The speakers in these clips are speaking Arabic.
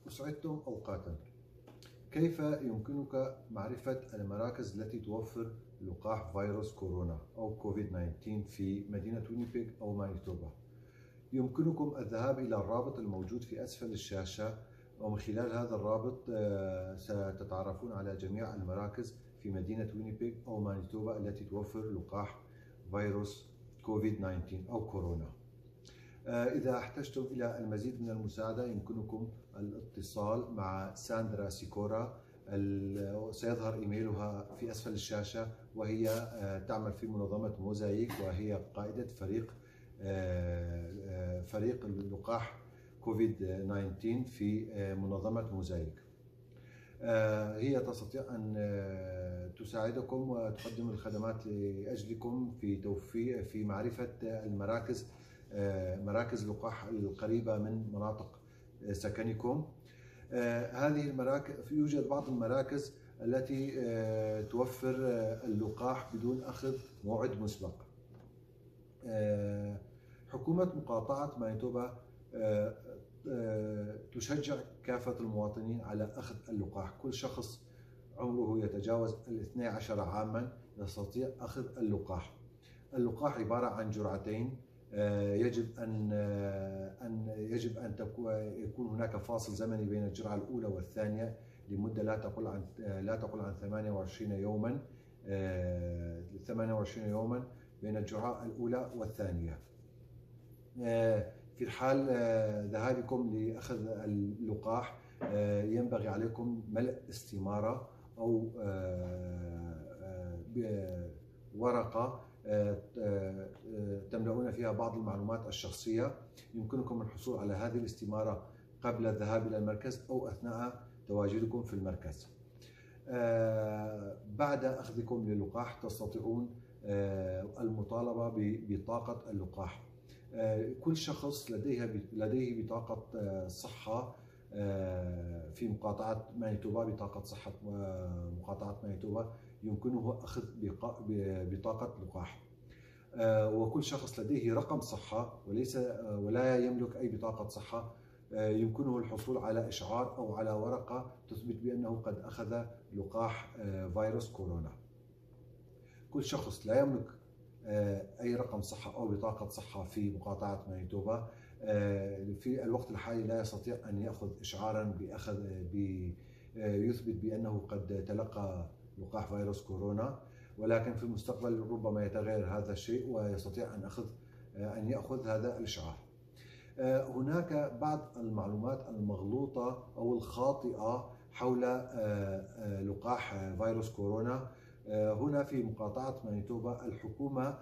أسعدتم أوقاتا. كيف يمكنك معرفة المراكز التي توفر لقاح فيروس كورونا أو كوفيد-19 في مدينة وينيبيغ أو مانيتوبا؟ يمكنكم الذهاب إلى الرابط الموجود في أسفل الشاشة، ومن خلال هذا الرابط ستتعرفون على جميع المراكز في مدينة وينيبيغ أو مانيتوبا التي توفر لقاح فيروس كوفيد-19 أو كورونا. إذا احتجتم إلى المزيد من المساعدة يمكنكم الاتصال مع ساندرا سيكورا، سيظهر إيميلها في أسفل الشاشة، وهي تعمل في منظمة موزايك، وهي قائدة فريق اللقاح كوفيد-19 في منظمة موزايك. هي تستطيع أن تساعدكم وتقدم الخدمات لأجلكم في معرفة مراكز اللقاح القريبة من مناطق سكنكم. هذه المراكز، يوجد بعض المراكز التي توفر اللقاح بدون أخذ موعد مسبق. حكومة مقاطعة مانيتوبا تشجع كافة المواطنين على أخذ اللقاح. كل شخص عمره يتجاوز 12 عاما يستطيع أخذ اللقاح. اللقاح عبارة عن جرعتين. يجب أن يكون هناك فاصل زمني بين الجرعة الأولى والثانية لمدة لا تقل عن 28 يوما بين الجرعة الأولى والثانية. في حال ذهابكم لأخذ اللقاح ينبغي عليكم ملء استمارة أو ورقة تملؤون فيها بعض المعلومات الشخصية. يمكنكم الحصول على هذه الاستمارة قبل الذهاب إلى المركز أو أثناء تواجدكم في المركز. بعد أخذكم للقاح تستطيعون المطالبة ببطاقة اللقاح. كل شخص لديه بطاقة صحة في مقاطعة مانيتوبا، بطاقة صحة مقاطعة مانيتوبا يمكنه أخذ بطاقة لقاح. وكل شخص لديه رقم صحة ولا يملك أي بطاقة صحة يمكنه الحصول على إشعار أو على ورقة تثبت بأنه قد أخذ لقاح فيروس كورونا. كل شخص لا يملك أي رقم صحة أو بطاقة صحة في مقاطعة مانيتوبا في الوقت الحالي لا يستطيع أن يأخذ إشعارا يثبت بأنه قد تلقى لقاح فيروس كورونا، ولكن في المستقبل ربما يتغير هذا الشيء ويستطيع أن يأخذ هذا الإشعار. هناك بعض المعلومات المغلوطة أو الخاطئة حول لقاح فيروس كورونا. هنا في مقاطعة مانيتوبا الحكومة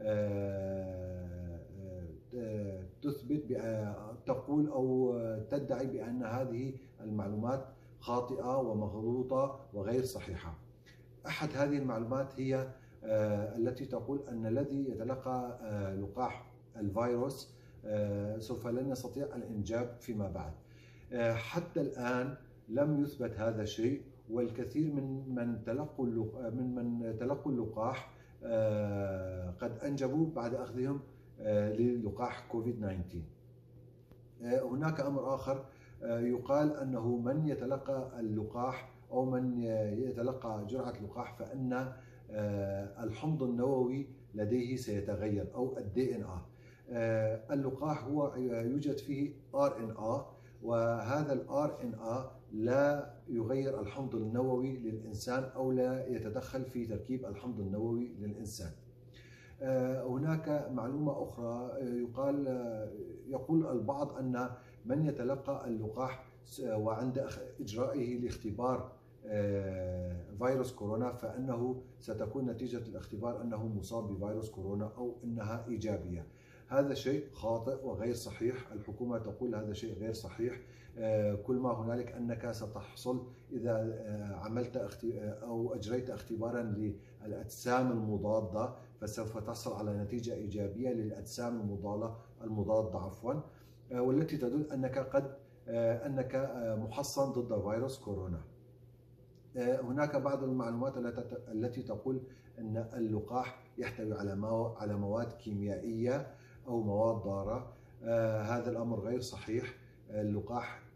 تقول أو تدعي بأن هذه المعلومات خاطئة ومغلوطة وغير صحيحة. أحد هذه المعلومات هي التي تقول أن الذي يتلقى لقاح الفيروس سوف لن يستطيع الإنجاب فيما بعد. حتى الآن لم يثبت هذا الشيء، والكثير من تلقوا اللقاح قد أنجبوا بعد أخذهم للقاح كوفيد-19. هناك أمر آخر، يقال أنه من يتلقى اللقاح أو من يتلقى جرعة لقاح فإن الحمض النووي لديه سيتغير أو الDNA. اللقاح هو يوجد فيه RNA، وهذا الRNA لا يغير الحمض النووي للإنسان أو لا يتدخل في تركيب الحمض النووي للإنسان. هناك معلومة أخرى، يقول البعض أن من يتلقى اللقاح وعند إجرائه لاختبار فيروس كورونا فإنه ستكون نتيجة الاختبار أنه مصاب بفيروس كورونا أو أنها إيجابية. هذا شيء خاطئ وغير صحيح. الحكومة تقول هذا شيء غير صحيح. كل ما هنالك أنك ستحصل إذا عملت أو أجريت اختبارا للأجسام المضادة فسوف تحصل على نتيجة إيجابية للأجسام المضادة والتي تدل أنك محصن ضد فيروس كورونا. هناك بعض المعلومات التي تقول أن اللقاح يحتوي على مواد كيميائية أو مواد ضارة. هذا الأمر غير صحيح. اللقاح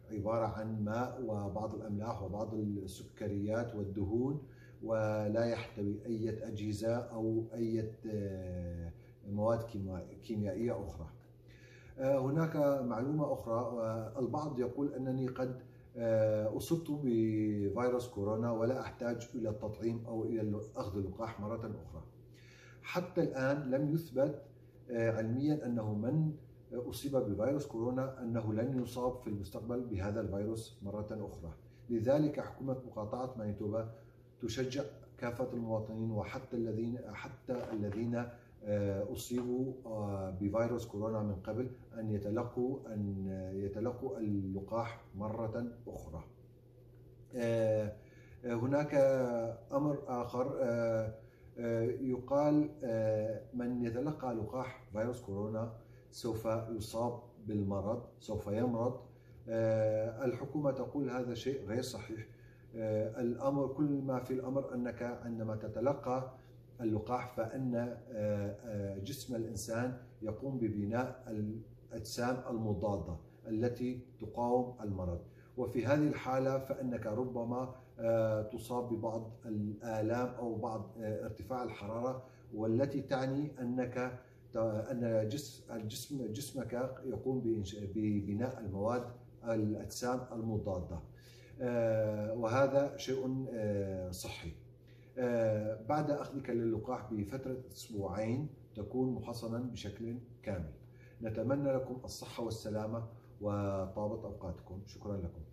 عبارة عن ماء وبعض الأملاح وبعض السكريات والدهون، ولا يحتوي أي أجهزة أو أي مواد كيميائية أخرى. هناك معلومة أخرى، البعض يقول أنني قد أصبت بفيروس كورونا ولا أحتاج إلى التطعيم أو إلى أخذ اللقاح مرة أخرى. حتى الآن لم يثبت علميا أنه من أصيب بفيروس كورونا أنه لن يصاب في المستقبل بهذا الفيروس مرة أخرى. لذلك حكومة مقاطعة مانيتوبا تشجع كافة المواطنين وحتى الذين أصيبوا بفيروس كورونا من قبل أن يتلقوا اللقاح مرة أخرى. هناك أمر آخر، يقال من يتلقى لقاح فيروس كورونا سوف يصاب بالمرض، سوف يمرض. الحكومة تقول هذا شيء غير صحيح. الأمر كل ما في الأمر أنك عندما تتلقى اللقاح فإن جسم الإنسان يقوم ببناء الأجسام المضادة التي تقاوم المرض، وفي هذه الحالة فإنك ربما تصاب ببعض الآلام أو بعض ارتفاع الحرارة، والتي تعني أن جسمك يقوم ببناء المواد الأجسام المضادة، وهذا شيء صحي. بعد أخذك للقاح بفترة أسبوعين تكون محصنا بشكل كامل. نتمنى لكم الصحة والسلامة وطابت أوقاتكم. شكرا لكم.